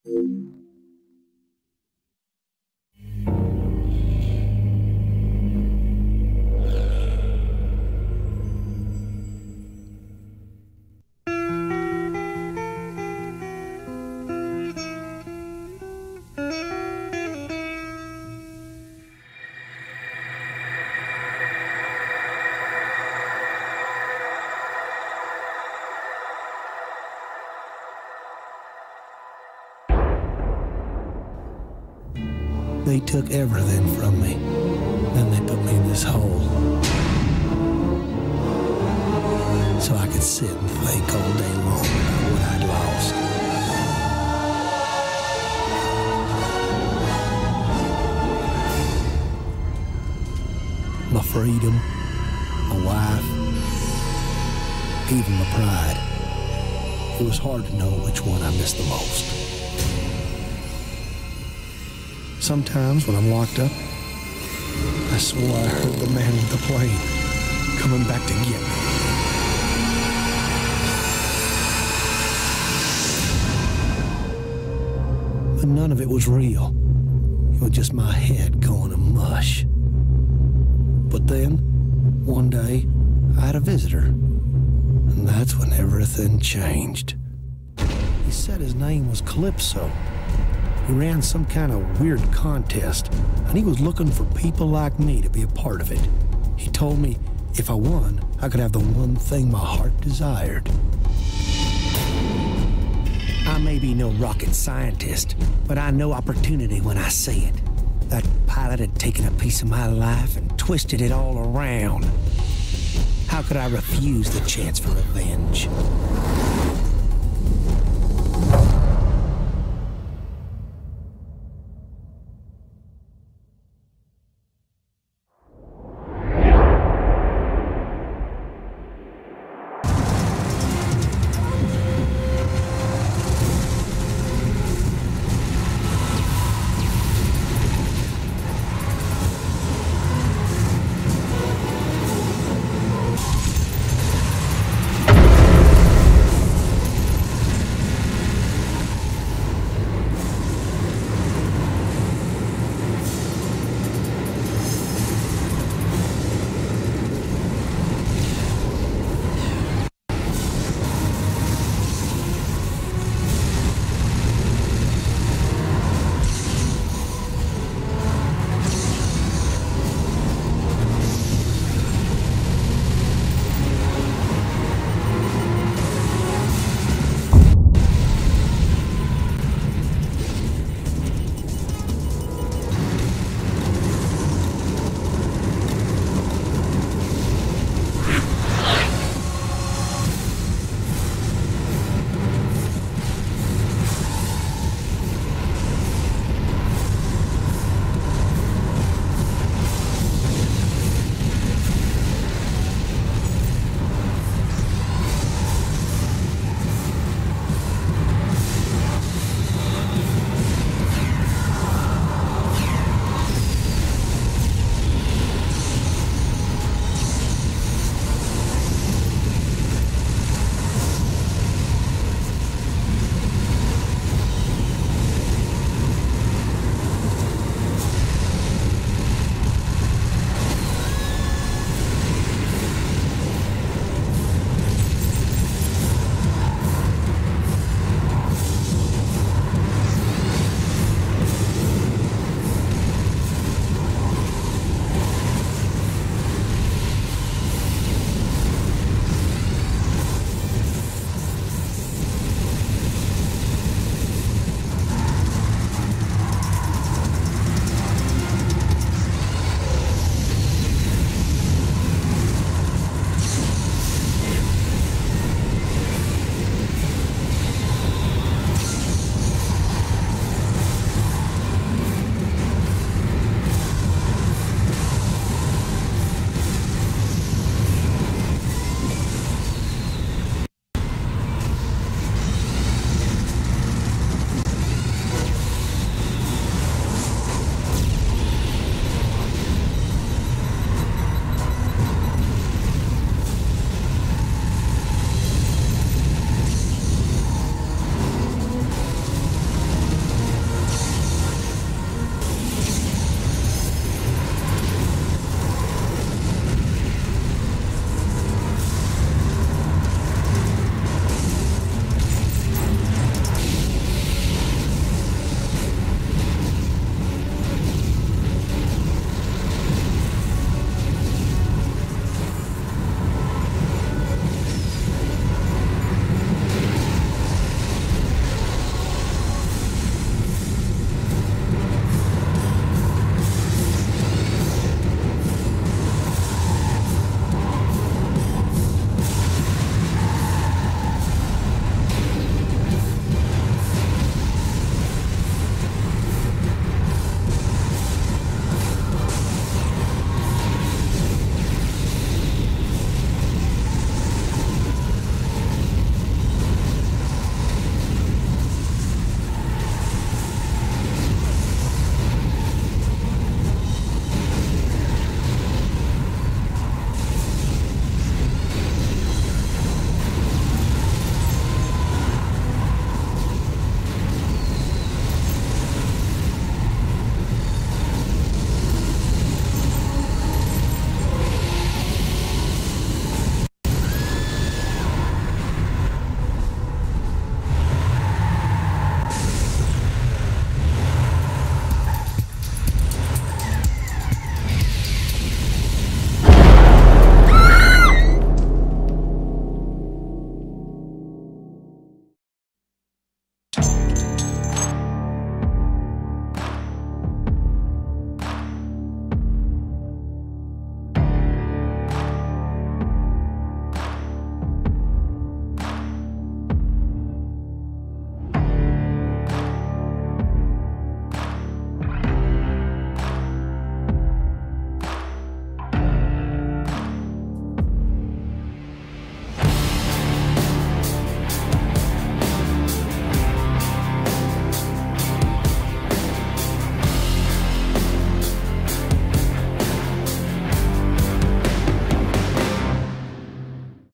They took everything from me. Then they put me in this hole. So I could sit and think all day long about what I'd lost. My freedom, my wife, even my pride. It was hard to know which one I missed the most. Sometimes when I'm locked up, I swore I heard the man with the plane coming back to get me. But none of it was real. It was just my head going to mush. But then, one day, I had a visitor. And that's when everything changed. He said his name was Calypso. He ran some kind of weird contest, and he was looking for people like me to be a part of it. He told me if I won, I could have the one thing my heart desired. I may be no rocket scientist, but I know opportunity when I see it. That pilot had taken a piece of my life and twisted it all around. How could I refuse the chance for revenge?